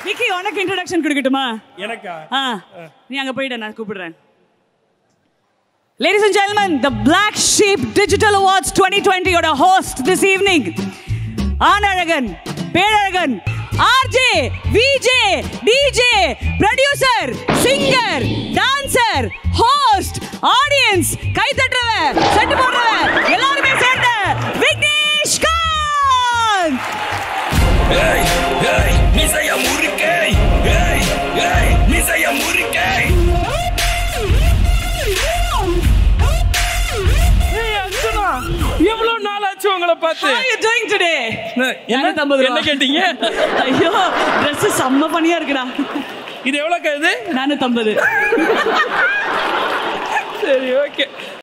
விக்கி உனக்கு இன்ட்ரோடக்ஷன் கொடுக்கட்டுமா? எனக்கா? நீ அங்க போயிட, நான் கூப்பிடுறேன். Ladies and gentlemen, the Blacksheep Digital Awards 2020 oda host this evening, Anaragan, Peragan, RJ, VJ, DJ, producer, singer, dancer, host, audience, kai thatrava, set podrava, ellarume சேர்ந்த Vignesh Kant. Hey, hey, மிசைய முறுக்கே. Hey, hey, மிசைய முறுக்கே. எவ்வளவு நாள் ஆச்சு உங்களை பார்த்து? How are you doing today? என்ன கேட்டீங்க? ஐயோ, Dress செம்ம பண்ணியா இருக்குடா. இது எவ்வளவு இது? 450. சரி, ஓகே.